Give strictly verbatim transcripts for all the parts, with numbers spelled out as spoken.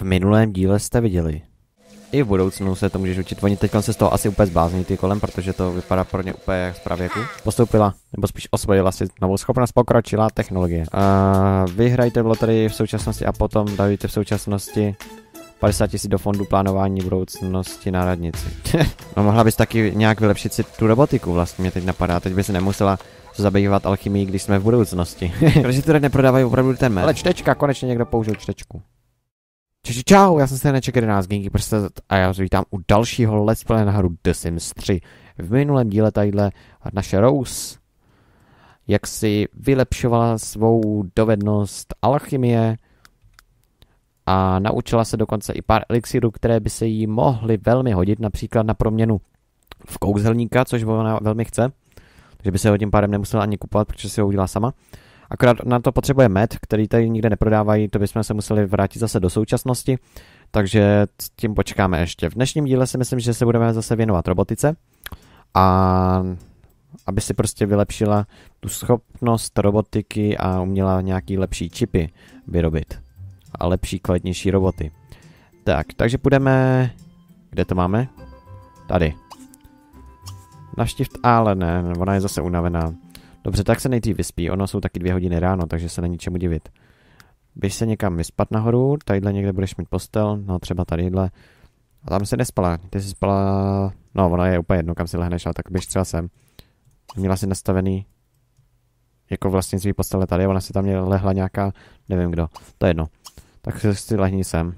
minulém díle jste viděli. I v budoucnu se to můžeš učit. Oni teď se z toho asi úplně zblázní ty kolem, protože to vypadá pro ně úplně jak z pravěku. Postoupila, nebo spíš osvojila si novou schopnost, pokročila technologie. Uh, vyhrajte v loterii v současnosti a potom dajte v současnosti padesát tisíc do fondu plánování budoucnosti na radnici. No mohla bys taky nějak vylepšit si tu robotiku, vlastně mě teď napadá. Teď by se nemusela zabývat alchymii, když jsme v budoucnosti. Protože tu neprodávají opravdu ten med. Ale čtečka, konečně někdo použil čtečku. Čau, čau, já jsem se neček jedenáct Gamekeeper a já vás vítám u dalšího let's play na hru The Sims tři. V minulém díle tadyhle naše Rose, jak si vylepšovala svou dovednost alchymie a naučila se dokonce i pár elixirů, které by se jí mohly velmi hodit, například na proměnu v kouzelníka, což ona velmi chce. Takže by se ho tím pádem nemusela ani kupovat, protože si ho udělá sama. Akorát na to potřebuje med, který tady nikde neprodávají, to bychom se museli vrátit zase do současnosti, takže s tím počkáme ještě. V dnešním díle si myslím, že se budeme zase věnovat robotice a aby si prostě vylepšila tu schopnost robotiky a uměla nějaký lepší čipy vyrobit a lepší, kvalitnější roboty. Tak, takže půjdeme, kde to máme? Tady. Navštivt, ale ne, ona je zase unavená. Dobře, tak se nejdřív vyspí, ono jsou taky dvě hodiny ráno, takže se není čemu divit. Běž se někam vyspat nahoru, tadyhle někde budeš mít postel, no třeba tadyhle. A tam se nespala, ty jsi spala, no ono je úplně jedno, kam si lehneš, ale tak běž třeba sem. Měla si nastavený, jako vlastně svý postele tady, ona si tam měla lehla nějaká, nevím kdo, to je jedno. Tak si lehni sem.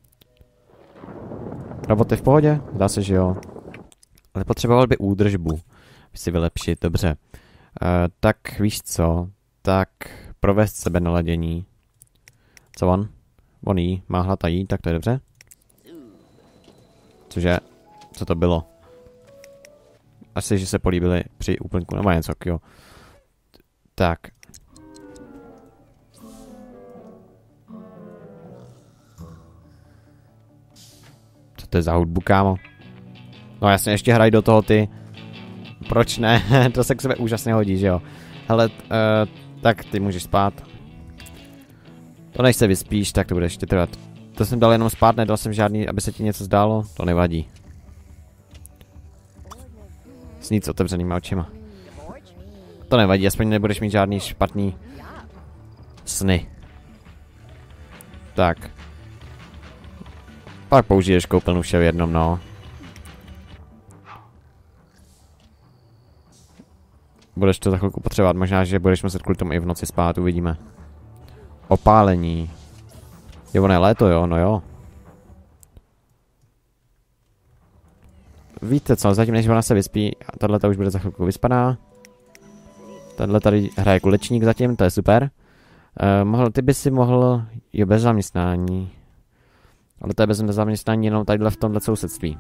Robot je v pohodě? Zdá se, že jo. Ale potřeboval by údržbu, by si vylepšit, dobře. Uh, tak víš co, tak provést sebe naladění. Co on? On jí, má hlad a jí, tak to je dobře. Cože? Co to bylo? Asi, že se políbili při úplňku, nebo něco, jo. Tak. Co to je za hudbu, kámo? No jasně, ještě hraj do toho ty. Proč ne? To se k sebe úžasně hodí, že jo? Hele, uh, tak ty můžeš spát. To než se vyspíš, tak to bude ještě trvat. To jsem dal jenom spát, nedal jsem žádný, aby se ti něco zdálo. To nevadí. Snít s otevřenýma očima. To nevadí, aspoň nebudeš mít žádný špatný sny. Tak. Pak použiješ koupelnu vše v jednom, no. Budeš to za chvilku potřebovat, možná, že budeš muset kvůli tomu i v noci spát, uvidíme. Opálení. Jo, ono je léto, jo, no jo. Víte co, zatím než ona se vyspí, tato už bude za chvilku vyspaná. Tato tady hraje kulečník zatím, to je super. Uh, mohl, ty by si mohl, jo, bez zaměstnání. Ale to je bez zaměstnání jenom tadyhle v tomhle sousedství.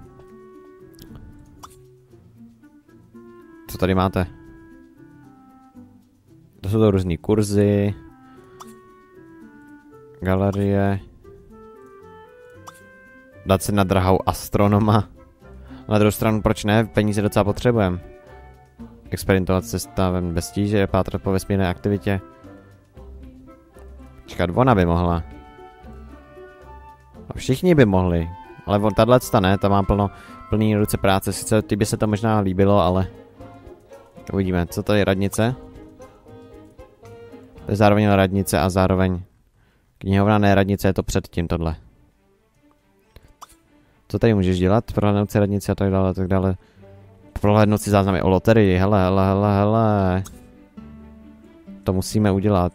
Co tady máte? To jsou to různý kurzy, galerie, dát se na drahou astronoma. Na druhou stranu, proč ne? Peníze docela potřebujeme. Experimentovat se stavem bez tíže, pátrat po vesmírné aktivitě. Čekat, ona by mohla. A všichni by mohli. Ale on tahle ne, ta má plno, plný ruce práce. Sice ty by se to možná líbilo, ale uvidíme. Co to je radnice? To je zároveň radnice a zároveň knihovna, ne radnice, je to předtím tohle. Co tady můžeš dělat? Prohlédnout si radnice a tak dále, tak dále. Prohlédnout si záznamy o loterii, hele, hele, hele, hele. To musíme udělat.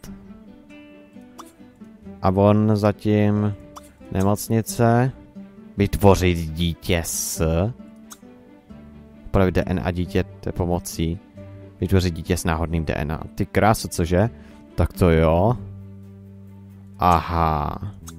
A on zatím nemocnice. Vytvořit dítě s. Upravit D N A dítěte pomocí. Vytvořit dítě s náhodným D N A. Ty krásu, cože? Tak to jo. Aha.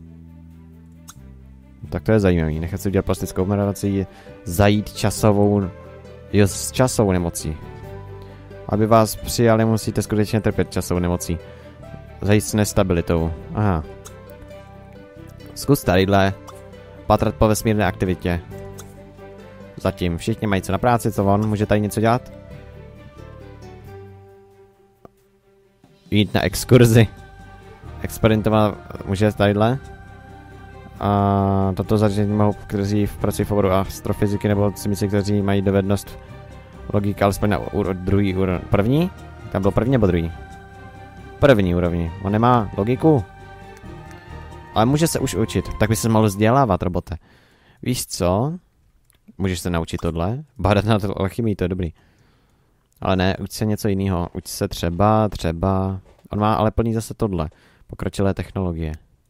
Tak to je zajímavý. Nechat si udělat plastickou modelaci, zajít časovou, jo, s časovou nemocí. Aby vás přijali, musíte skutečně trpět časovou nemocí. Zajít s nestabilitou. Aha. Zkus tadyhle patrat po vesmírné aktivitě. Zatím všichni mají co na práci, co on? Může tady něco dělat? Jít na exkurzi. Experimentovat může tadyhle. A toto zařízení mohou, kteří pracují v oboru astrofyziky nebo cynici, kteří mají dovednost logika, alespoň na druhý úroveň. První? Tam byl první nebo druhý? První úrovni. On nemá logiku. Ale může se už učit. Tak by se mohl vzdělávat, robote. Víš co? Můžeš se naučit tohle? Bádat na to alchymii, to je dobrý. Ale ne, uč se něco jiného. Uč se třeba, třeba... On má ale plný zase tohle. Pokročilé technologie.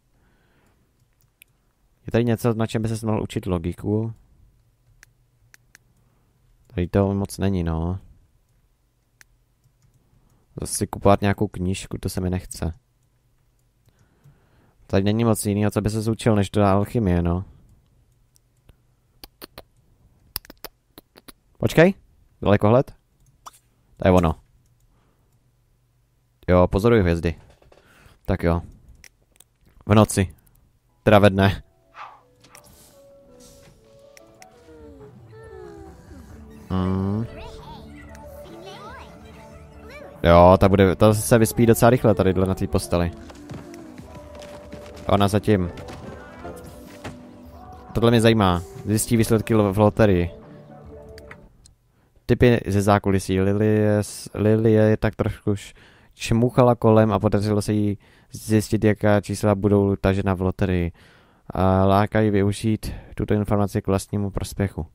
Je tady něco, na čem by se mohl učit logiku? Tady to moc není, no. Zase si kupovat nějakou knížku, to se mi nechce. Tady není moc jiného, co by se zúčil, než to alchymie, no. Počkej, dalekohled. To je ono. Jo, pozoruj hvězdy. Tak jo. V noci. Teda ve dne. Hmm. Jo, ta bude, ta se vyspí docela rychle tadyhle na té posteli. Ona zatím. Tohle mě zajímá. Zjistí výsledky v loterii. Typy ze zákulisí. Lilie, Lilie je tak trošku čmuchala kolem a podařilo se jí zjistit, jaká čísla budou tažena v loterii. A lákají využít tuto informaci k vlastnímu prospěchu.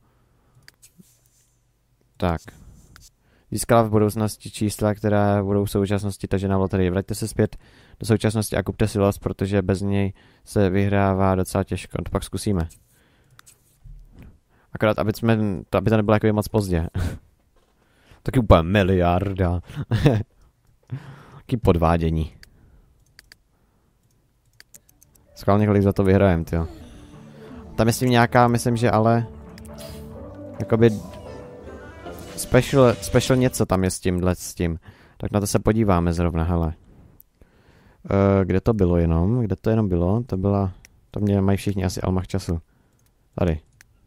Tak. Získala v budoucnosti čísla, která budou v současnosti tažena v loterii. Vraťte se zpět do současnosti a kupte si los, protože bez něj se vyhrává docela těžko. To pak zkusíme. Akorát, aby, jsme, to, aby to nebylo jako moc pozdě. Taky úplně miliarda. Taky podvádění. Schválně kolik za to vyhrajem, tyjo. Tam je s tím nějaká, myslím, že ale... Jakoby... Special, special něco tam je s tímhle s tím. Tak na to se podíváme zrovna, hele. Uh, kde to bylo jenom? Kde to jenom bylo? To byla... To mě mají všichni asi almach času. Tady.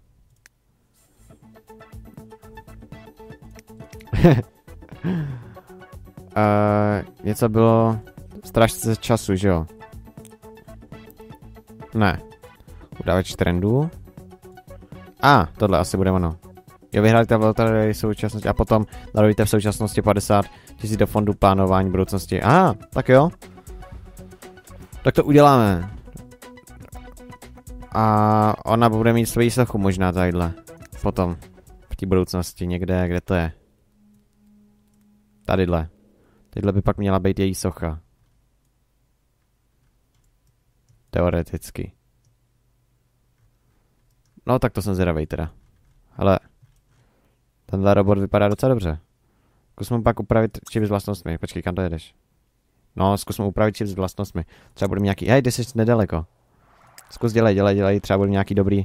uh, něco bylo... Strážce času, že jo? Ne. Udávač trendů. A, ah, tohle asi bude ono. Jo, vyhráte v loterii současnosti a potom darujte v současnosti padesát tisíc do fondu plánování budoucnosti. Aha, ah, tak jo. Tak to uděláme. A ona bude mít svoji sochu možná tadyhle. Potom. V té budoucnosti někde, kde to je. Tadyhle. Tadyhle by pak měla být její socha. Teoreticky. No tak to jsem zvědavej teda. Ale tenhle robot vypadá docela dobře. Zkus mu pak upravit čip s vlastnostmi. Počkej, kam to jedeš? No, zkus mu upravit čip s vlastnostmi. Třeba bude nějaký... Hej, ty jsi nedaleko. Zkus dělej, dělej, dělej. Třeba bude nějaký dobrý...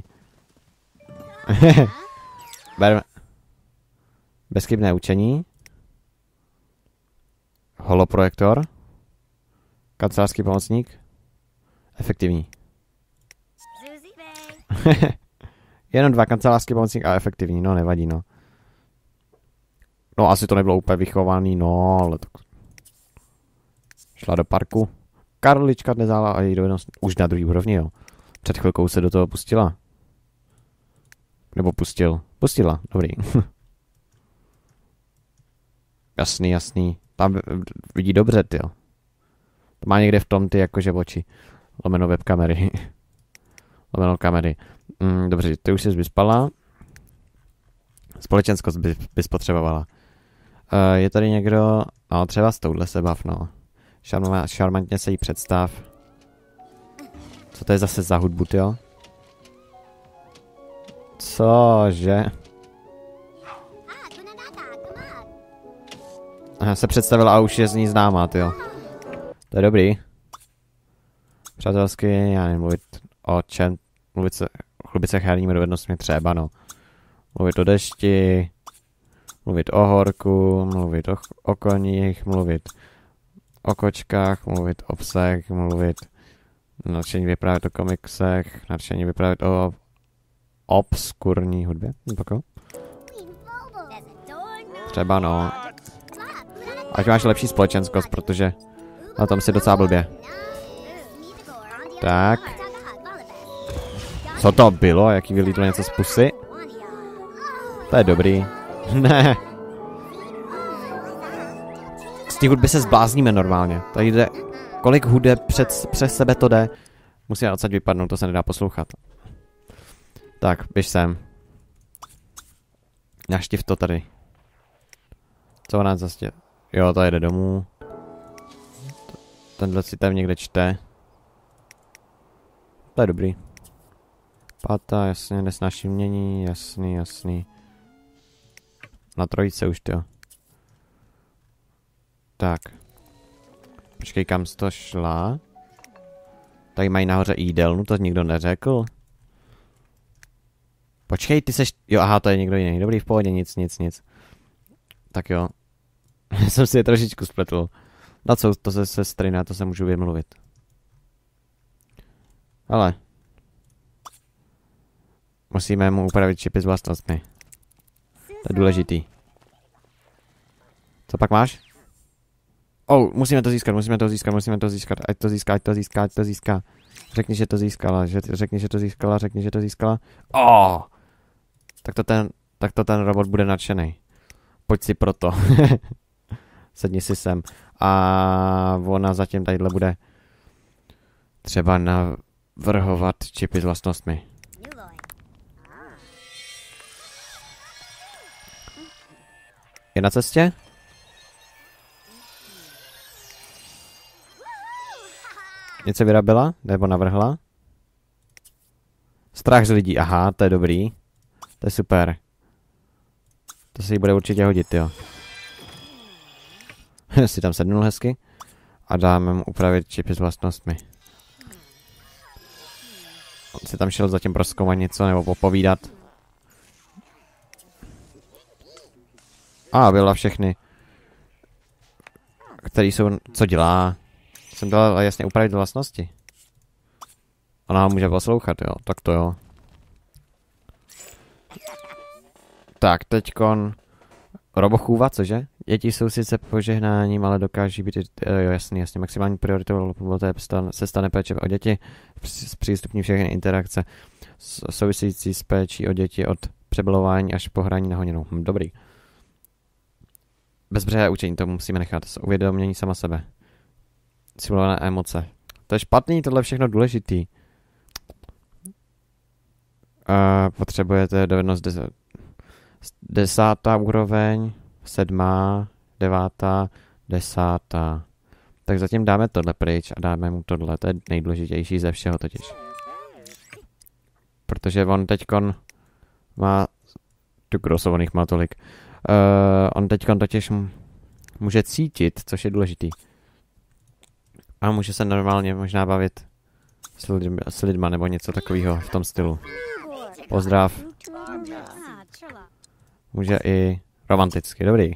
Berme. Bezchybné učení. Holoprojektor. Kancelářský pomocník. Efektivní. Jenom dva kancelářský pomocník a efektivní, no nevadí, no. No asi to nebylo úplně vychovaný, no, ale tak... Šla do parku. Karlička nezála a její dovednost už na druhý úrovni, jo. Před chvilkou se do toho pustila. Nebo pustil. Pustila, dobrý. Jasný, jasný. Tam vidí dobře, ty jo. To má někde v tom ty jakože oči. Lomeno webkamery. Lomeno kamery. Mm, dobře, ty už jsi vyspala. Společenskost by, by spotřebovala. Uh, je tady někdo... No, třeba s touhle se bav, no. Šarma, šarmantně se jí představ. Co to je zase za hudbu, jo? Cože? Aha, se představila a už je z ní známá, jo. To je dobrý. Přátelsky, já nevím, mluvit o čem... Mluvit se... Chlubit se herními dovednostmi třeba, no. Mluvit o dešti, mluvit o horku, mluvit o, o koních, mluvit o kočkách, mluvit o psech, mluvit nadšení vyprávět o komiksech, nadšení vyprávět o obskurní hudbě. Poko? Třeba no. Ať máš lepší společenskost, protože na tom si docela blbě. Tak. Co to bylo? Jaký vylítlo něco z pusy? To je dobrý. Ne. Z té hudby se zblázníme normálně. Tady jde, kolik hudeb před, přes sebe to jde. Musíme odsaď vypadnout, to se nedá poslouchat. Tak, běž sem. Naštiv to tady. Co ona zase? Jo, to jede domů. Tenhle si tam někde čte. To je dobrý. Pátá, jasně, nesnáší mění, jasný, jasný. Na trojice už, jo. Tak. Počkej, kam jsi to šla? Tady mají nahoře jídelnu, to nikdo neřekl. Počkej, ty seš... Jo, aha, to je někdo jiný. Dobrý, v pohodě, nic, nic, nic. Tak jo. Jsem si je trošičku spletl. Na co, to se sestry, na to se můžu vymluvit. Ale. Musíme mu upravit čipy s vlastnostmi. To je důležitý. Co pak máš? Oh, musíme to získat, musíme to získat, musíme to získat. Ať to získá, ať to získá, ať to získá. Řekni, že to získala, že, řekni, že to získala, řekni, že to získala. Oh! Tak to ten, tak to ten robot bude nadšený. Pojď si proto. Sedni si sem. A ona zatím tadyhle bude třeba navrhovat čipy s vlastnostmi. Je na cestě? Něco vyrabila? Nebo navrhla? Strach z lidí, aha, to je dobrý. To je super. To se jí bude určitě hodit, jo. Si tam sednul hezky. A dáme mu upravit čipy s vlastnostmi. On si tam šel zatím prozkoumat něco nebo popovídat. A byla všechny. Který jsou, co dělá. Jsem dal jasně upravit vlastnosti. Ona ho může poslouchat, jo, tak to jo. Tak, teďkon robochůva, cože? Děti jsou sice požehnáním, ale dokáží být, jo, jasný, jasně, maximální prioritou se stane péče o děti, zpřístupní všechny interakce související s péčí o děti od přebalování až po hraní na honěnou. Hm, dobrý. Bezbřehé učení, to musíme nechat, uvědomění sama sebe. Simulované emoce. To je špatný, tohle je všechno důležitý. Uh, potřebujete dovednost des desátá úroveň, sedmá, devátá, desátá. Tak zatím dáme tohle pryč a dáme mu tohle, to je nejdůležitější ze všeho totiž. Protože on teďkon má, tu krosovaných má tolik, uh, on teďkon totiž může cítit, což je důležitý. A může se normálně možná bavit s, lidmi, s lidma nebo něco takového v tom stylu. Pozdrav. Může i romanticky, dobrý.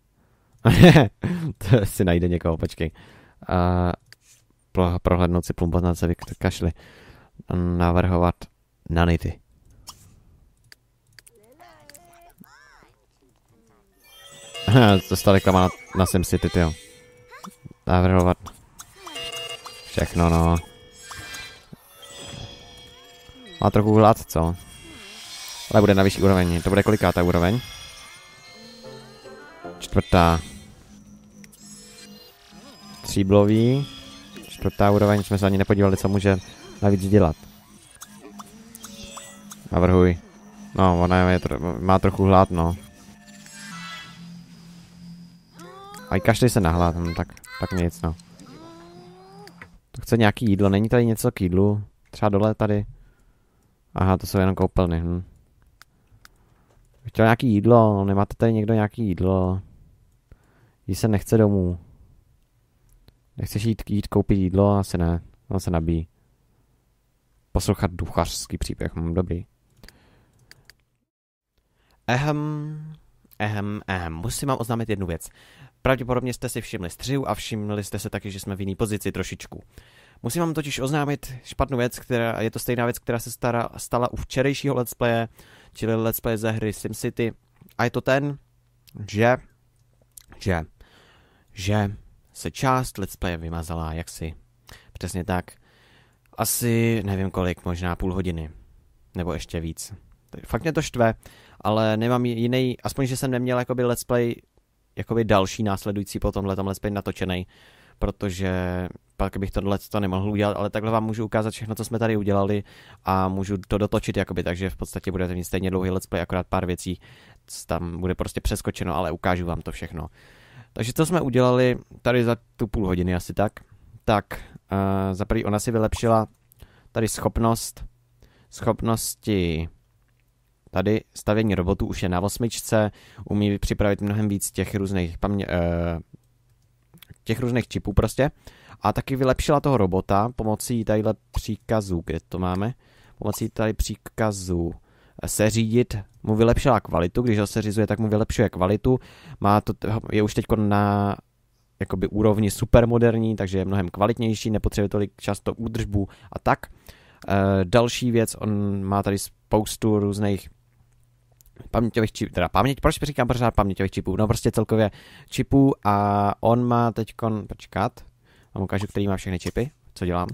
To si najde někoho, počkej. Uh, prohlédnout si plumpoznace, kašli. Navrhovat nanity. To stala reklama na, na SimCity, tyjo. Navrhovat všechno, no. Má trochu hlad, co? Ale bude na vyšší úroveň. To bude kolikátá úroveň? Čtvrtá. Tříblový. Čtvrtá úroveň, jsme se ani nepodívali, co může navíc dělat. Navrhuj. No, ona je tro má trochu hlad, no. A kašli se na hlad, no, tak, tak nic, no. To chce nějaký jídlo, není tady něco k jídlu? Třeba dole tady. Aha, to jsou jenom koupelny, hm. Chtěl nějaký jídlo, nemáte tady někdo nějaký jídlo? Jí se nechce domů. Nechceš jít, jít koupit jídlo? Asi ne, on se nabíjí. Poslouchat duchařský příběh, hm, dobrý. Ehem, ehem, ehem, musím vám oznámit jednu věc. Pravděpodobně jste si všimli střihu a všimli jste se taky, že jsme v jiný pozici trošičku. Musím vám totiž oznámit špatnou věc, která je to stejná věc, která se stara, stala u včerejšího let's playe, čili let's play ze hry SimCity. A je to ten, že, že, že se část let's playe vymazala, jaksi. Přesně tak. Asi nevím kolik, možná půl hodiny. Nebo ještě víc. Fakt mě to štve, ale nemám jiný, aspoň, že jsem neměl jakoby let's play, jakoby další následující po tomhle let's play natočený, protože pak bych tohle to nemohl udělat, ale takhle vám můžu ukázat všechno, co jsme tady udělali a můžu to dotočit, jakoby, takže v podstatě budete mít stejně dlouhý let's play, akorát pár věcí tam bude prostě přeskočeno, ale ukážu vám to všechno. Takže co jsme udělali tady za tu půl hodiny asi tak, tak uh, za prvý ona si vylepšila tady schopnost, schopnosti tady stavění robotů už je na osmičce, umí připravit mnohem víc těch různých pamě, uh, těch různých čipů prostě. A taky vylepšila toho robota pomocí tadyhle příkazů, kde to máme, pomocí tady příkazů seřídit, mu vylepšila kvalitu, když ho seřizuje, tak mu vylepšuje kvalitu, má to, je už teď na jakoby úrovni supermoderní, takže je mnohem kvalitnější, nepotřebuje tolik často údržbu a tak. E, další věc, on má tady spoustu různých paměťových čipů, teda paměť, proč říkám pořád paměťových čipů, no prostě celkově čipů a on má teďkon, počkat, vám ukážu, který má všechny čipy, co dělám.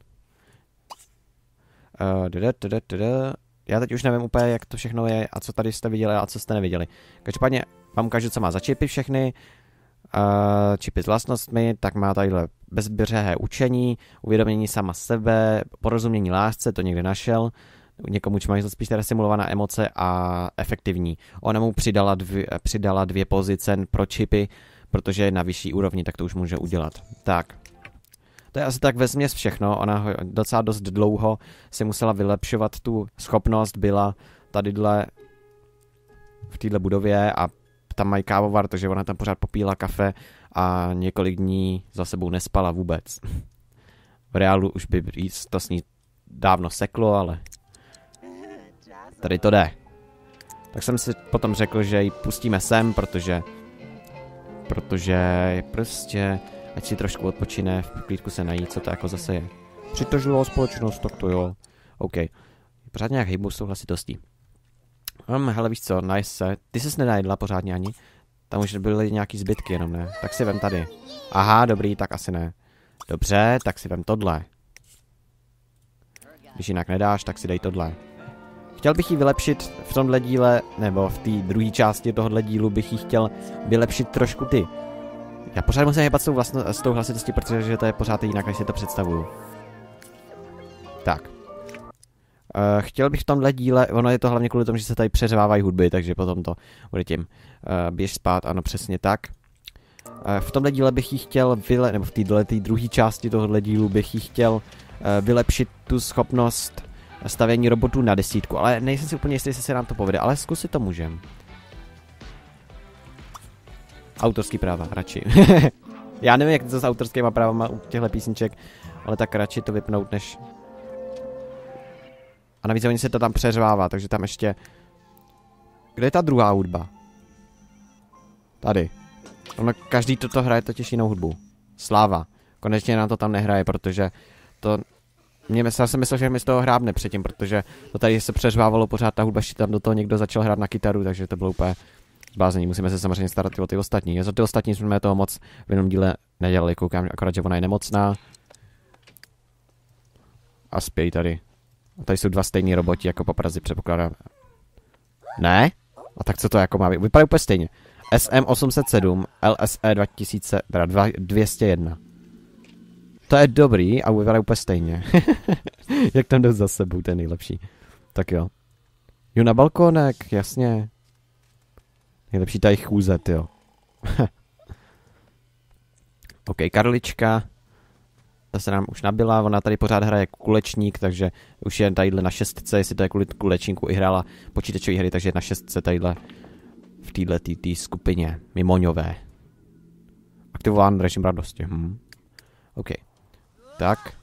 E, dada, dada, dada. Já teď už nevím úplně, jak to všechno je a co tady jste viděli a co jste neviděli. Každopádně vám ukážu, co má za čipy všechny. Uh, čipy s vlastnostmi, tak má tadyhle bezbřehé učení, uvědomění sama sebe, porozumění lásce, to někde našel. Někomu už mají spíš teda simulovaná emoce a efektivní. Ona mu přidala dvě, přidala dvě pozice pro čipy, protože je na vyšší úrovni, tak to už může udělat. Tak. To je asi tak vesměs všechno, ona docela dost dlouho si musela vylepšovat tu schopnost, byla tadyhle v této budově a tam mají kávovar, takže ona tam pořád popíla kafe a několik dní za sebou nespala vůbec. V reálu už by to s ní dávno seklo, ale tady to jde. Tak jsem si potom řekl, že ji pustíme sem, protože protože je prostě ať si trošku odpočine, v klídku se nají, co to jako zase je. Přitažlivá společnost, tak to jo. OK. Pořád nějak hejbu s tou hlasitostí. Um, hele, víš co, nice se. Ty ses nenajedla pořádně ani. Tam už byly nějaký zbytky jenom, ne? Tak si vem tady. Aha, dobrý, tak asi ne. Dobře, tak si vem tohle. Když jinak nedáš, tak si dej tohle. Chtěl bych ji vylepšit v tomhle díle, nebo v té druhé části tohohle dílu bych ji chtěl vylepšit trošku ty. Já pořád musím hýbat s tou, vlastno, s tou hlasitostí, protože to je pořád jinak, než si to představuju. Tak. Uh, chtěl bych v tomhle díle, ono je to hlavně kvůli tomu, že se tady přeřvávají hudby, takže potom to bude tím. Uh, běž spát, ano, přesně tak. Uh, v tomhle díle bych ji chtěl, vyle, nebo v této druhé části tohohle dílu bych ji chtěl uh, vylepšit tu schopnost stavění robotů na desítku, ale nejsem si úplně jistý, jestli se nám to povede, ale zkusit to můžem. Autorský práva, radši. Já nevím, jak to s autorskýma právama u těchto písniček, ale tak radši to vypnout, než... A navíc oni se to tam přeřvává, takže tam ještě... Kde je ta druhá hudba? Tady. Ono každý toto hraje totiž jinou hudbu. Sláva. Konečně nám to tam nehraje, protože to... Mě já jsem myslel, že mi z toho hrábne předtím, protože to tady se přeřvávalo pořád ta hudba, že tam do toho někdo začal hrát na kytaru, takže to bylo úplně zblázení. Musíme se samozřejmě starat o ty ostatní. Za ty ostatní jsme toho moc v jednom díle nedělali, koukám, akorát, že ona je nemocná. A spějí tady. A tady jsou dva stejní roboti, jako po Praze předpokládám. Ne? A tak co to jako má být? Vypadá úplně stejně. S M osm set sedm, L S E dva tisíce, teda dvě stě jedna. To je dobrý a vypadá úplně stejně. Jak tam jdou za sebou, to je nejlepší. Tak jo. Jo, na balkónek, jasně. Nejlepší tady chůze, jo. OK, Karlička. Ta se nám už nabila, ona tady pořád hraje kulečník, takže už je tadyhle na šestce, jestli to je kvůli kulečníku i hrála počítačové hry, takže je na šestce tadyhle v této tý skupině mimoňové. Aktivován režim radosti. Hm. OK. Tak.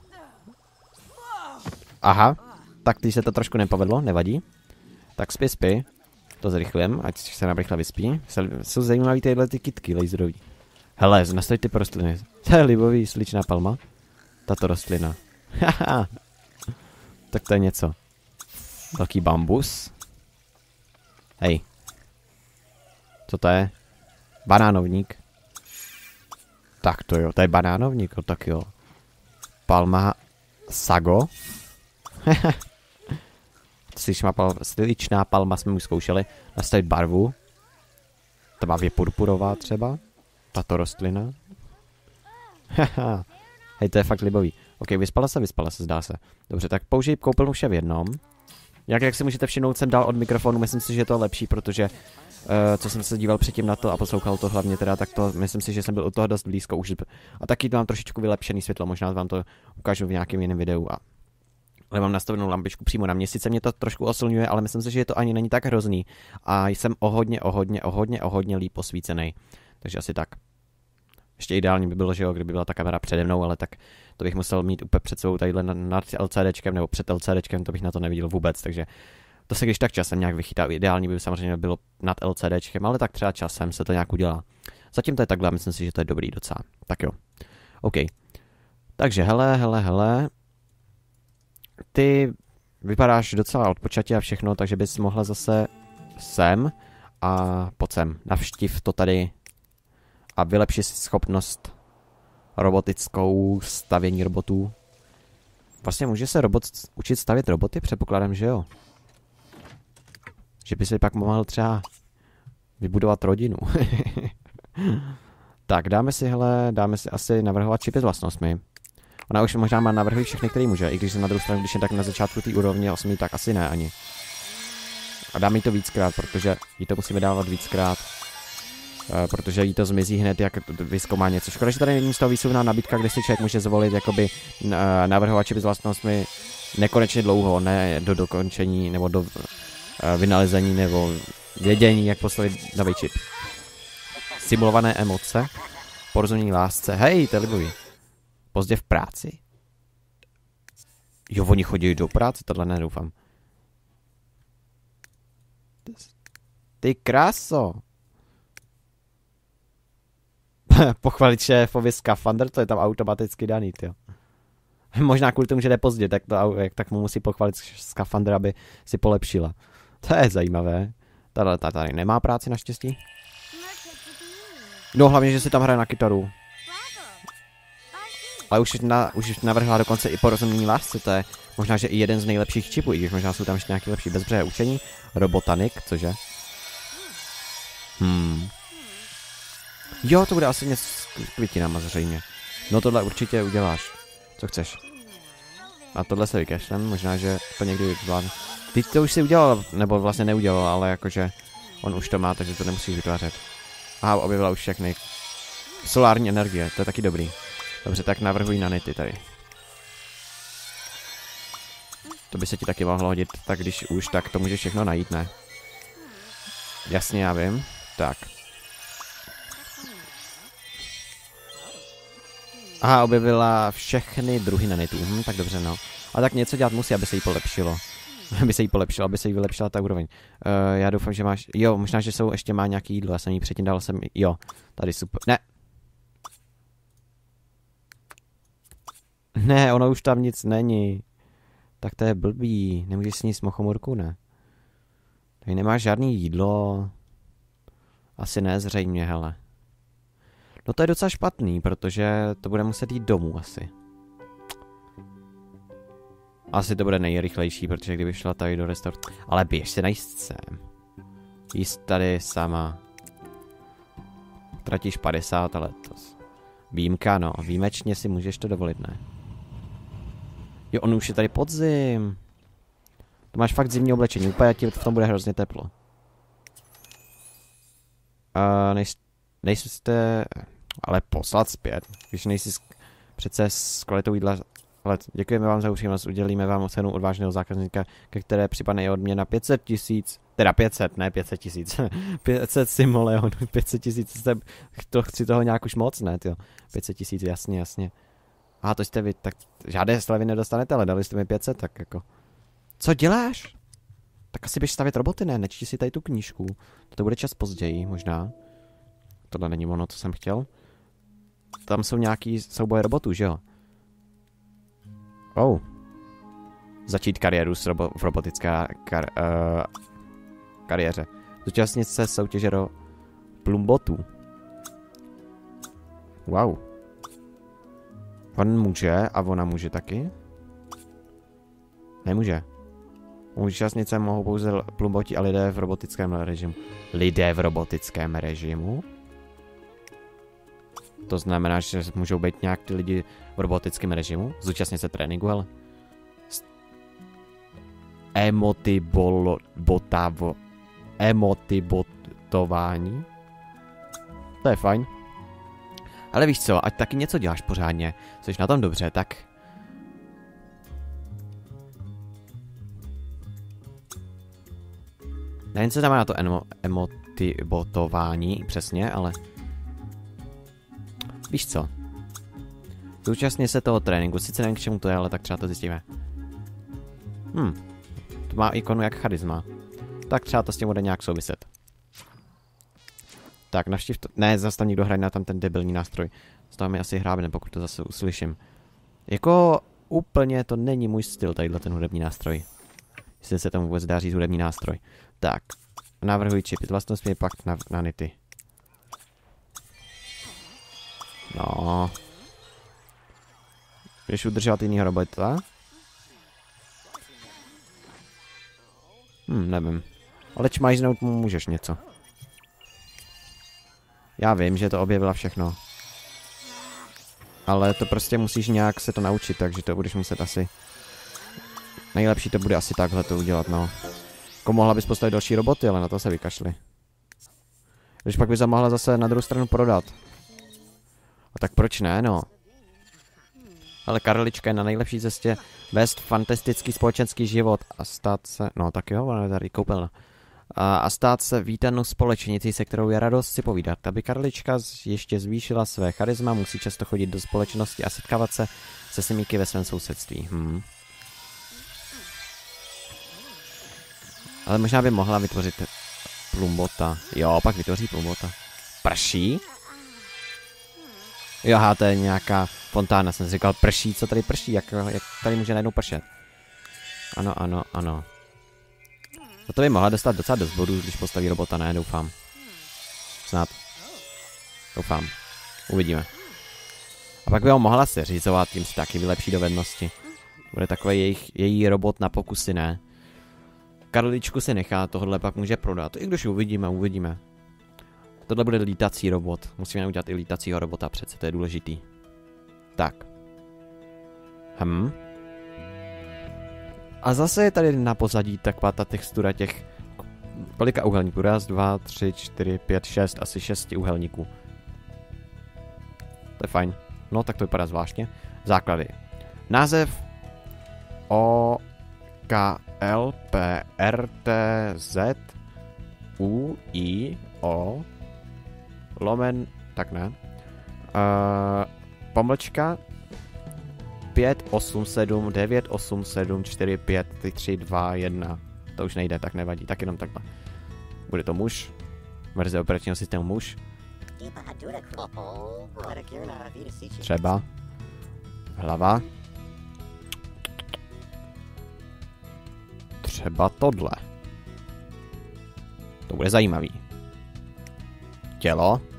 Aha. Tak ty se to trošku nepovedlo, nevadí. Tak spí, spí. To zrychlím, ať se nám rychle vyspí. Jsou zajímavý tyhle ty kytky laserový. Hele, nastaví ty rostliny. To je libový sličná palma. Tato rostlina. Haha. Tak to je něco. Velký bambus. Hej. Co to je? Banánovník. Tak to jo, to je banánovník, jo, tak jo. Palma sago. Sličná palma, sličná palma jsme už zkoušeli. Nastavit barvu. Tmavě purpurová třeba. Tato rostlina. Haha. Hej, to je fakt libový. Ok, vyspala se, vyspala se, zdá se. Dobře, tak použij koupelnu vše v jednom. Jak, jak si můžete všimnout, jsem dal od mikrofonu, myslím si, že je to lepší, protože uh, co jsem se díval předtím na to a poslouchal to hlavně teda, tak to myslím si, že jsem byl u toho dost blízko už. A taky mám trošičku vylepšený světlo, možná vám to ukážu v nějakém jiném videu. A... Ale mám nastavenou lampičku přímo na měsíce, mě to trošku oslňuje, ale myslím si, že to ani není tak hrozný. A jsem o hodně, o hodně, o hodně, o hodně líp osvícený. Takže asi tak. Ještě ideální by bylo, že jo, kdyby byla ta kamera přede mnou, ale tak to bych musel mít úplně před sebou tadyhle nad LCDčkem nebo před LCDčkem, to bych na to neviděl vůbec, takže to se když tak časem nějak vychytá. Ideální by samozřejmě bylo nad LCDčkem, ale tak třeba časem se to nějak udělá. Zatím to je takhle, myslím si, že to je dobrý docela. Tak jo. OK. Takže hele, hele, hele. Ty vypadáš docela odpočatě a všechno, takže bys mohla zase sem a pojď sem. Navštiv to tady a vylepši si schopnost robotickou stavění robotů. Vlastně může se robot učit stavět roboty? Předpokládám, že jo. Že by si pak mohl třeba vybudovat rodinu. Tak, dáme si, hele, dáme si asi navrhovat čipy s vlastnostmi. Ona už možná má navrhují všechny, který může, i když se na druhou stranu, když je tak na začátku té úrovně osmi, tak asi ne ani. A dáme jí to víckrát, protože jí to musíme dávat víckrát. Uh, protože jí to zmizí hned, jak vyzkoumá něco. Škoda, že tady není z toho výsuvná nabídka, kde si člověk může zvolit jakoby uh, navrhovat čipy s vlastnostmi nekonečně dlouho, ne do dokončení, nebo do uh, vynalezení, nebo vědění, jak postavit nový čip. Simulované emoce, porozumění lásce. Hej, to je libový. Pozdě v práci. Jo, oni chodí do práce, tohle nedoufám. Ty kráso. Pochvalit šéfovi skafandr, to je tam automaticky daný, tyjo. Možná kvůli tomu, že jde pozdě, tak, to, tak mu musí pochvalit skafandr, aby si polepšila. To je zajímavé. Tady, tady nemá práci naštěstí. No hlavně, že si tam hraje na kytaru. Ale už, na, už navrhla dokonce i porozumění lásce, to je možná, že i jeden z nejlepších čipů, i když možná jsou tam ještě nějaký lepší bezbřehé učení. Robotanik, cože? Hmm. Jo, to bude asi něco s květinama zřejmě. No tohle určitě uděláš. Co chceš? A tohle se vykašlem, možná, že to někdy zvládne. Ty to už si udělal, nebo vlastně neudělal, ale jakože on už to má, takže to nemusíš vytvářet. Aha, objevila už všechny. Solární energie, to je taky dobrý. Dobře, tak navrhuji nanity tady. To by se ti taky mohlo hodit, tak když už, tak to můžeš všechno najít, ne? Jasně, já vím. Tak. Aha, objevila všechny druhy nanitů. Hm, tak dobře, no. A tak něco dělat musí, aby se jí polepšilo. aby se jí polepšilo, aby se jí vylepšila ta úroveň. Uh, já doufám, že máš... Jo, možná, že jsou ještě má nějaký jídlo. Já jsem jí předtím dal jsem... Jo, tady super. Ne. Ne, ono už tam nic není. Tak to je blbý. Nemůžeš sníst mochomurku, ne? Tady nemáš žádný jídlo. Asi ne, zřejmě, hele. No to je docela špatný, protože to bude muset jít domů asi. Asi to bude nejrychlejší, protože kdyby šla tady do restaurace. Ale běž se najíst sem. Jíst tady sama. Tratíš padesát letos. Výjimka, no. Výjimečně si můžeš to dovolit, ne? Jo, on už je tady podzim. To máš fakt zimní oblečení. Úplně ti v tom bude hrozně teplo. Uh, nejs nejste... Ale poslat zpět. Když nejsi přece s kvalitou jídla... Ale děkujeme vám za upřímnost, udělíme vám cenu odvážného zákazníka, ke které připadne i odměna pět set tisíc, teda pět set, ne pět set tisíc, pět set simoleonů, pět set tisíc, to chci toho nějak už moc, ne, tyjo, pět set tisíc, jasně, jasně. Aha, to jste vy, tak žádné slevy nedostanete, ale dali jste mi pět set, tak jako. Co děláš? Tak asi běž stavět roboty, ne, nečti si tady tu knížku, to bude čas později, možná. Tohle není ono, co jsem chtěl. Tam jsou nějaký souboje robotů, že jo? Oh. Začít kariéru s robo v robotické kar uh, kariéře. Zúčastnit se soutěže do plumbotů. Wow. On může a ona může taky? Nemůže. Účastnit se mohou pouze plumboti a lidé v robotickém režimu. Lidé v robotickém režimu? To znamená, že můžou být nějak ty lidi v robotickém režimu? Zúčastnit se tréninku, ale... Emotibotavo... Emotibotování? To je fajn. Ale víš co, ať taky něco děláš pořádně, jsi na tom dobře, tak... Nevím, co znamená to emo emotibotování přesně, ale... Víš co? Zúčastně se toho tréninku, sice nevím, k čemu to je, ale tak třeba to zjistíme. Hm. To má ikonu jak charisma. Tak třeba to s tím bude nějak souviset. Tak, navštiv to... Ne, zase tam někdo hraje na tam ten debilní nástroj. Z toho mi asi hrábne, pokud to zase uslyším. Jako úplně to není můj styl, tadyhle ten hudební nástroj. Jestli se tomu vůbec dá říct hudební nástroj. Tak, navrhuji čipy, vlastnostmi pak na, na nity. No. Budeš udržovat jinýho robota? Hm, nevím. Ale čmajznout mu můžeš něco. Já vím, že to objevila všechno. Ale to prostě musíš nějak se to naučit, takže to budeš muset asi... Nejlepší to bude asi takhle to udělat, no. Jako mohla bys postavit další roboty, ale na to se vykašli. Když pak bys mohla zase na druhou stranu prodat. A tak proč ne, no? Ale Karlička je na nejlepší cestě vést fantastický společenský život a stát se... No tak jo, ona je tady koupelna. A, a stát se vítanou společnicí, se kterou je radost si povídat. Aby Karlička ještě zvýšila své charisma, musí často chodit do společnosti a setkávat se se semíky ve svém sousedství. Hm. Ale možná by mohla vytvořit plumbota. Jo, pak vytvoří plumbota. Prší? Jo, aha, to je nějaká fontána, jsem si říkal prší, co tady prší, jak, jak tady může najednou pršet. Ano, ano, ano. No to by mohla dostat docela dost bodů, když postaví robota, ne, doufám. Snad. Doufám. Uvidíme. A pak by ho mohla seřizovat, tím si taky vylepší dovednosti. Bude takový jejich, její robot na pokusy, ne? Karličku si nechá, tohle pak může prodat. I když uvidíme, uvidíme. Tohle bude lítací robot. Musíme udělat i lítacího robota přece, to je důležitý. Tak. Hm. A zase je tady na pozadí taková ta textura těch... Kolika úhelníků? Raz, dva, tři, čtyři, pět, šest. Asi šesti úhelníků. To je fajn. No, tak to vypadá zvláštně. Základy. Název O K L P R T Z U I O lomen, tak ne. Uh, pomlčka pět osm sedm devět osm sedm čtyři pět tři dva jedna. To už nejde, tak nevadí, tak jenom takhle. Bude to muž. Verze operačního systému muž. Třeba. Hlava. Třeba tohle. To bude zajímavý. Tělo.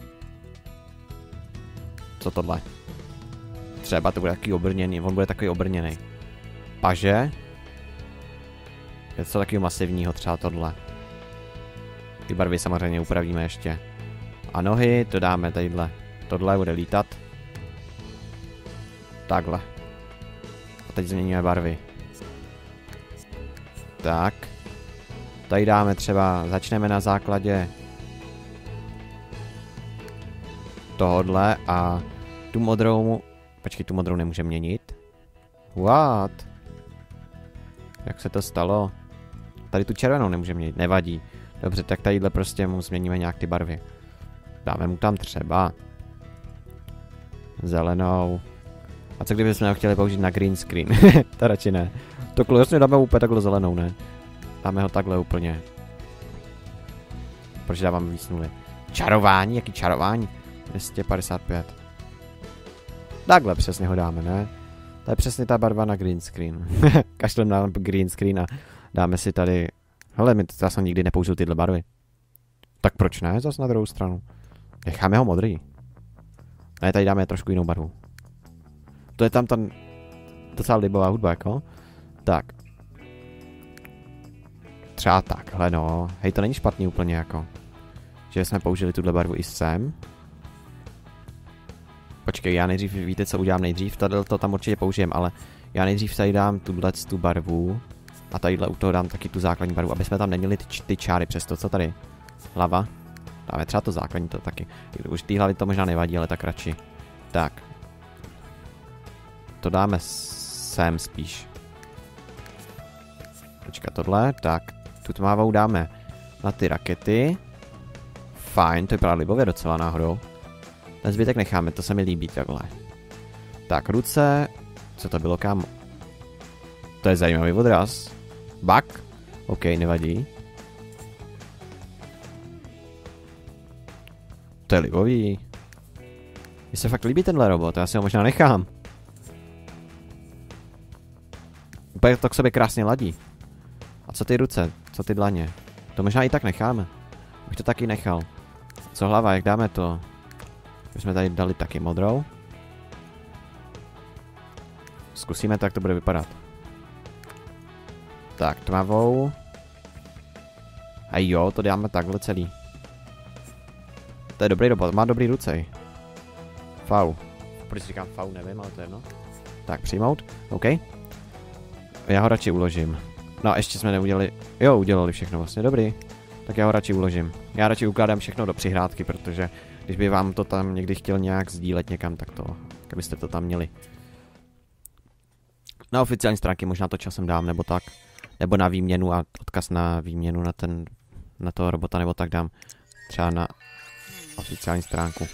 Co tohle? Třeba to bude takový obrněný, on bude takový obrněný. Paže. Je to takový masivního, třeba tohle. Ty barvy samozřejmě upravíme ještě. A nohy, to dáme tadyhle. Tohle bude lítat. Takhle. A teď změníme barvy. Tak. Tady dáme třeba, začneme na základě tohodle a tu modrou, počkej, tu modrou nemůžeme měnit. What? Jak se to stalo? Tady tu červenou nemůžeme měnit, nevadí. Dobře, tak tadyhle prostě mu změníme nějak ty barvy. Dáme mu tam třeba zelenou. A co kdybychom ho chtěli použít na green screen? To radši ne. To jasně dáme úplně takhle zelenou, ne? Dáme ho takhle úplně. Proč dáváme víc nuly? Čarování? Jaký čarování? dvě stě padesát pět. Takhle přesně ho dáme, ne? To je přesně ta barva na green screen. Kašlem na green screen a dáme si tady... Hele, my zase nikdy nepoužil tyhle barvy. Tak proč ne? Zase na druhou stranu. Necháme ho modrý. Ne, tady dáme trošku jinou barvu. To je tam ta docela libová hudba, jako. Tak. Třeba takhle, no. Hej, to není špatný úplně jako. Že jsme použili tuhle barvu i sem. Počkej, já nejdřív, víte co udělám nejdřív? Tady to tam určitě použijem, ale já nejdřív tady dám tuhle tu barvu. A tadyhle u toho dám taky tu základní barvu, aby jsme tam neměli ty, ty čáry přes to, co tady. Hlava. Dáme třeba to základní, to taky. Už té hlavy to možná nevadí, ale tak radši. Tak. To dáme sem spíš. Počkat, tohle, tak. Tu tmavou dáme na ty rakety. Fajn, to vypadá libově docela náhodou. Ten zbytek necháme, to se mi líbí takhle. Tak, ruce. Co to bylo, kámo? To je zajímavý odraz. Bak. OK, nevadí. To je libový. Mně se fakt líbí tenhle robot, já si ho možná nechám. Úplně to k sobě krásně ladí. A co ty ruce? Co ty dlaně? To možná i tak necháme. Bych to taky nechal. Co hlava, jak dáme to? My jsme tady dali taky modrou. Zkusíme, tak to bude vypadat. Tak, tmavou. A jo, to dáme takhle celý. To je dobrý robot, má dobrý ruce. Fau. Proč říkám fau, nevím, ale to je jedno. Tak, přijmout. OK. Já ho radši uložím. No a ještě jsme neudělali... Jo, udělali všechno vlastně, dobrý. Tak já ho radši uložím. Já radši ukládám všechno do přihrádky, protože když by vám to tam někdy chtěl nějak sdílet někam, tak to... Kdybyste to tam měli. Na oficiální stránky možná to časem dám, nebo tak. Nebo na výměnu a odkaz na výměnu na ten... Na toho robota, nebo tak dám. Třeba na oficiální stránku.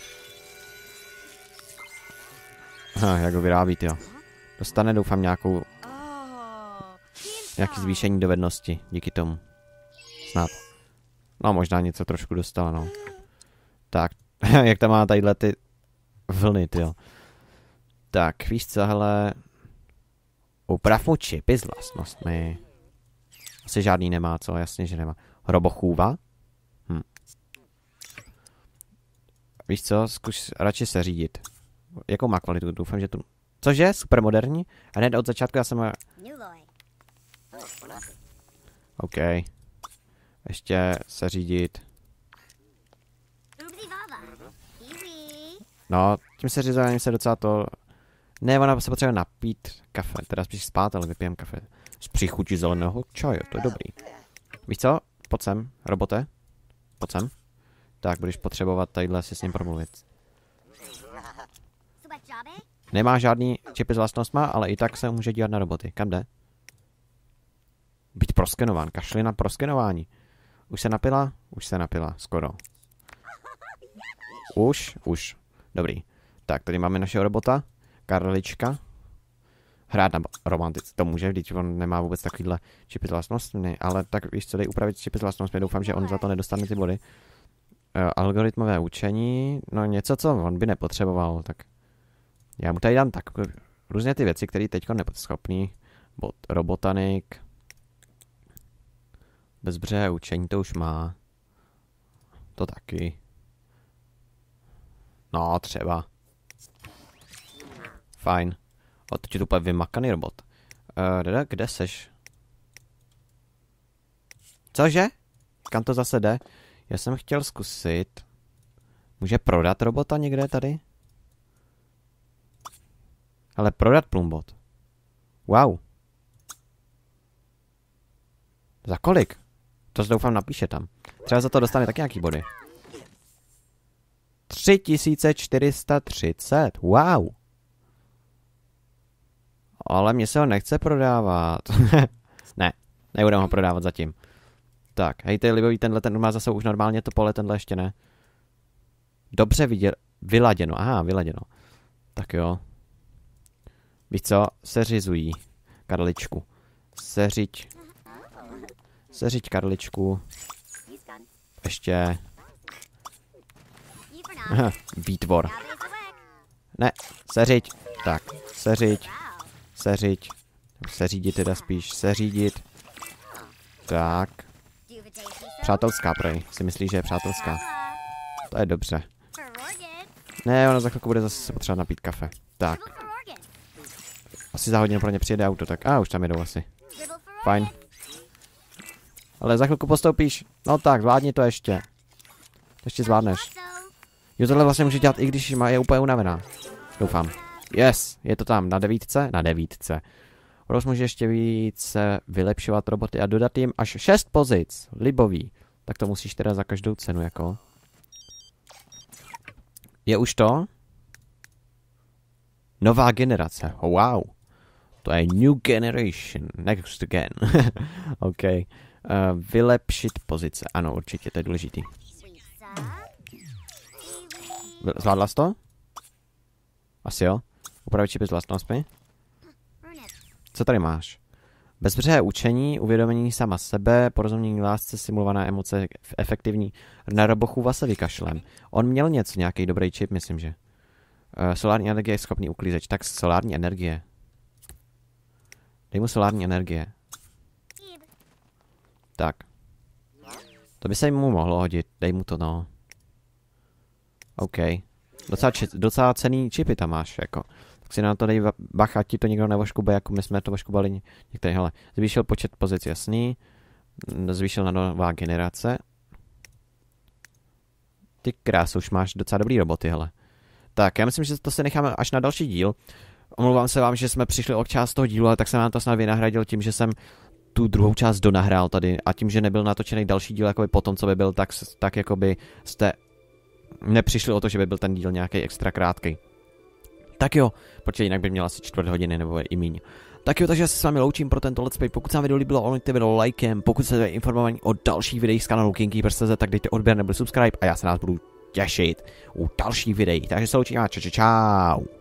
Aha, jak ho vyrábí, jo. Dostane, doufám, nějakou... Nějaký zvýšení dovednosti díky tomu. Snad. No, možná něco trošku dostala, no. Tak, jak tam má tadyhle ty vlny, tyjo. Tak, víš co, hele... Uprav mu čipy s vlastnostmi. Asi žádný nemá, co? Jasně, že nemá. Robochůva? Hm. Víš co, zkus radši se řídit. Jakou má kvalitu? Doufám, že tu... Cože? Super moderní? A hned od začátku já jsem... OK. Ještě se řídit. No, tím se řízením se docela to... Ne, ona se potřebuje napít kafe, teda spíš spát, ale vypijem kafe. S příchutí zeleného čaje, to je dobrý. Víš co? Pojď sem, robote. Pojď sem. Tak, budeš potřebovat tadyhle si s ním promluvit. Nemá žádný čipy s vlastnostma, ale i tak se může dívat na roboty. Kam jde? Být proskenován, kašli na proskenování. Už se napila? Už se napila, skoro. Už, už. Dobrý. Tak, tady máme našeho robota. Karlička. Hrát na romantice. To může, když on nemá vůbec takovýhle čipy z vlastnostmi, ale tak víš co, dej upravit čipy z vlastnostmi. Doufám, že on za to nedostane ty body. Uh, algoritmové učení. No něco, co on by nepotřeboval, tak... Já mu tady dám tak různě ty věci, které teďko nepodschopný. Bot, robotanik. Bezbřehé učení to už má. To taky. No, třeba. Fajn. O, teď je to úplně vymakaný robot. Uh, kde, kde seš? Cože? Kam to zase jde? Já jsem chtěl zkusit. Může prodat robota někde tady? Ale prodat plumbot. Wow. Za kolik? To doufám napíše tam. Třeba za to dostane taky nějaký body. tři tisíce čtyři sta třicet. Wow. Ale mě se ho nechce prodávat. Ne, nebudeme ho prodávat zatím. Tak, hej, to je libový, tenhle ten má zase už normálně to pole, tenhle ještě ne. Dobře viděl, vyladěno, aha, vyladěno. Tak jo. Víš co, seřizují Karličku. Seřiď. Seřiď Karličku. Ještě. Aha, výtvor. Ne, seřiď. Tak, seřiď. Seřiď. Seřídit teda spíš. Seřídit. Tak. Přátelská prej. Si myslí, že je přátelská. To je dobře. Ne, ona za chvilku bude zase se potřebovat napít kafe. Tak. Asi za hodinu pro ně přijede auto, tak... A, ah, už tam jedou asi. Fajn. Ale za chvilku postoupíš. No tak, zvládni to ještě. To ještě zvládneš. Jo, tohle vlastně může dělat, i když má je úplně unavená. Doufám. Yes, je to tam na devítce? Na devítce. Rose může ještě více vylepšovat roboty a dodat jim až šest pozic. Libový. Tak to musíš teda za každou cenu, jako. Je už to? Nová generace. Oh, wow. To je new generation. Next again. OK. Uh, vylepšit pozice. Ano, určitě, to je důležitý. Zvládla jsi to? Asi jo. Upravit čipy z vlastnostmi. Co tady máš? Bezbřehé učení, uvědomění sama sebe, porozumění lásce, simulovaná emoce, efektivní. Na robochůva se vykašlem. On měl něco, nějaký dobrý čip, myslím, že. Uh, solární energie je schopný uklízeč. Tak solární energie. Dej mu solární energie. Tak. To by se mu mohlo hodit. Dej mu to, no. OK. Docela, či, docela cený čipy tam máš, jako. Tak si na to dej bacha, ti to někdo nevoškube, jako my jsme to voškubali některý. Hele, zvýšil počet pozic, jasný. Zvýšil na nová generace. Ty krás, už máš docela dobrý roboty, hele. Tak, já myslím, že to se necháme až na další díl. Omlouvám se vám, že jsme přišli o část toho dílu, ale tak jsem vám to snad vynahradil tím, že jsem tu druhou část donahrál tady a tím, že nebyl natočený další díl jakoby po tom, co by byl, tak, tak jakoby jste nepřišli o to, že by byl ten díl nějaký extra krátký. Tak jo, protože jinak by měl asi čtvrt hodiny nebo i míň. Tak jo, takže já se s vámi loučím pro tento let's play. Pokud se vám video líbilo, olejte video lajkem, pokud jste informovaní o dalších videích z kanálu KingKeeper tečka cé zet, tak dejte odběr nebo subscribe a já se nás budu těšit u dalších videí. Takže se loučím a čau, čau, čau.